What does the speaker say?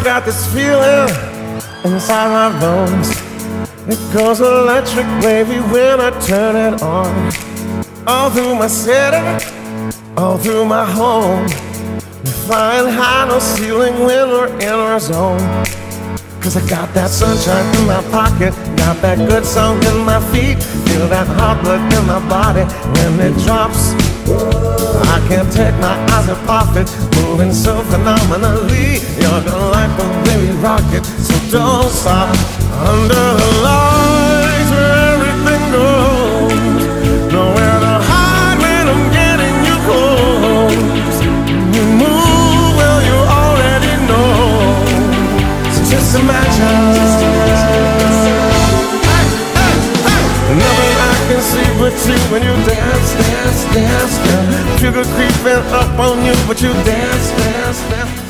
got this feeling inside my bones. It goes electric wavy when I turn it on. All through my city, all through my home. We're flying high, no ceiling when we're in our zone. Cause I got that sunshine in my pocket, got that good song in my feet. Feel that hot blood in my body when it drops. I can't take my eyes off it, moving so phenomenally. You're gonna like the way we rock it, so don't stop. Under the lights where everything goes, nowhere to hide when I'm getting you close. You move, well you already know. So just imagine. Nothing I can see but you when you dance, dance, dance, dance. Sugar creeping up on you, but you dance, dance, dance.